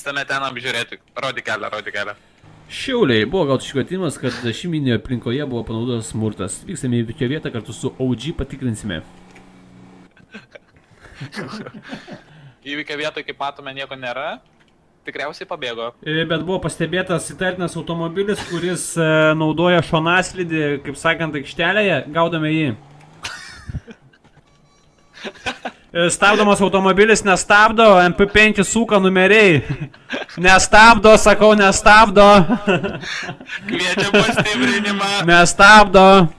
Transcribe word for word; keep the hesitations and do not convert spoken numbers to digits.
vyksime ten apžiūrėti. Rodi kelią, rodi kelią. Šiauliai, buvo gautas iškvietimas, kad šeiminėje aplinkoje buvo panaudotas smurtas. Vyksime į įvykio vietą, kartu su O G patikrinsime. Įvykio vietoje, kaip matome, nieko nėra. Tikriausiai pabėgo. Bet buvo pastebėtas įtartinas automobilis, kuris e, naudoja šonaslydį, kaip sakant, aikštelėje. Gaudame jį. Stabdomas automobilis nestabdo, M P penki suka numeriai. Nestabdo, sakau, nestabdo. Kviečia pastiprinimą. Nestabdo.